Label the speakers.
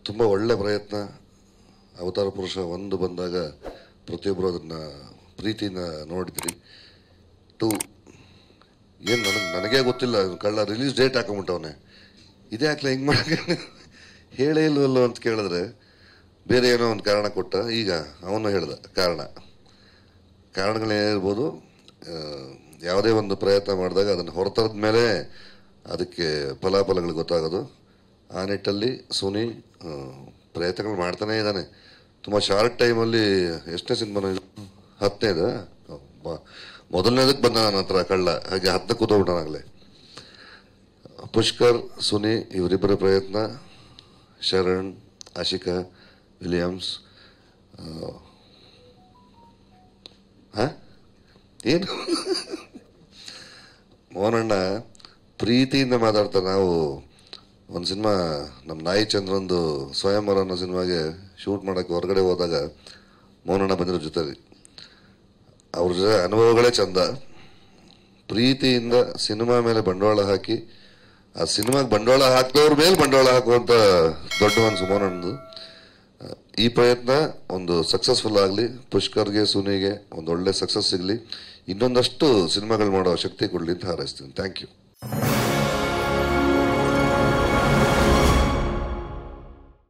Speaker 1: ತುಂಬ ಒಳ್ಳೆ ಪ್ರಯತ್ನ. ಅವತಾರ ಪುರುಷ ಒಂದು ಬಂದಾಗ ಪ್ರತಿಯೊಬ್ಬರು ಅದನ್ನು ಪ್ರೀತಿಯಿಂದ ನೋಡಿದ್ರಿ. 2 ಏನು ನನಗೇ ಗೊತ್ತಿಲ್ಲ, ಕಳ್ಳ ರಿಲೀಸ್ ಡೇಟ್ ಹಾಕೊಂಬಿಟ್ಟವನೆ, ಇದೇ ಹಾಕ್ಲ ಹಿಂಗೆ ಮಾಡಿ ಹೇಳೇ ಇಲ್ವಲ್ಲೋ ಅಂತ ಕೇಳಿದ್ರೆ ಬೇರೆ ಏನೋ ಒಂದು ಕಾರಣ ಕೊಟ್ಟ. ಈಗ ಅವನು ಹೇಳ್ದ ಕಾರಣಗಳೇನಿರ್ಬೋದು. ಯಾವುದೇ ಒಂದು ಪ್ರಯತ್ನ ಮಾಡಿದಾಗ ಅದನ್ನು ಹೊರತರದ ಮೇಲೆ ಅದಕ್ಕೆ ಫಲಾಫಲಗಳು ಗೊತ್ತಾಗೋದು. ಆ ನಿಟ್ಟಲ್ಲಿ ಸುನಿ ಪ್ರಯತ್ನಗಳು ಮಾಡ್ತಾನೇ ಇದ್ದಾನೆ. ತುಂಬ ಶಾರ್ಟ್ ಟೈಮಲ್ಲಿ ಎಷ್ಟನೇ ಸಿನಿಮಾನ, 10ನೇದ, ಮೊದಲನೇದಕ್ಕೆ ಬಂದ ನನ್ನ ಹತ್ರ ಕಳ್ಳ, ಹಾಗೆ 10ಕ್ಕೆ ಕೂತ್ಬಿಟ್ಟಾನಾಗಲೇ. ಪುಷ್ಕರ್, ಸುನಿ ಇವರಿಬ್ಬರ ಪ್ರಯತ್ನ, ಶರಣ್, ಆಶಿಕಾ, ವಿಲಿಯಮ್ಸ್, ಏನು ಮೋಹನಣ್ಣ ಪ್ರೀತಿಯಿಂದ ಮಾತಾಡ್ತಾರೆ. ನಾವು ಒಂದು ಸಿನಿಮಾ ನಮ್ಮ ನಾಯಿ ಚಂದ್ರಂದು ಸ್ವಯಂವರ ಅನ್ನೋ ಸಿನಿಮಾಗೆ ಶೂಟ್ ಮಾಡೋಕ್ಕೆ ಹೊರಗಡೆ ಹೋದಾಗ ಮೋಹನಣ್ಣ ಬಂದಿರೋ ಜೊತೆಲಿ ಅವ್ರ ಜೊತೆ ಅನುಭವಗಳೇ ಚಂದ. ಪ್ರೀತಿಯಿಂದ ಸಿನಿಮಾ ಮೇಲೆ ಬಂಡವಾಳ ಹಾಕಿ ಆ ಸಿನಿಮಾಗೆ ಬಂಡವಾಳ ಹಾಕಿದವ್ರ ಮೇಲೆ ಬಂಡವಾಳ ಹಾಕುವಂಥ ದೊಡ್ಡ ಮನಸ್ಸು ಮೋಹನಣ್ಣದು. ಈ ಪ್ರಯತ್ನ ಒಂದು ಸಕ್ಸಸ್ಫುಲ್ ಆಗಲಿ, ಪುಷ್ಕರ್ಗೆ, ಸುನಿಗೆ ಒಂದು ಒಳ್ಳೆ ಸಕ್ಸಸ್ ಸಿಗಲಿ, ಇನ್ನೊಂದಷ್ಟು ಸಿನಿಮಾಗಳು ಮಾಡೋ ಶಕ್ತಿ ಕೊಡಲಿ ಅಂತ ಹಾರೈಸ್ತೀನಿ. Thank you.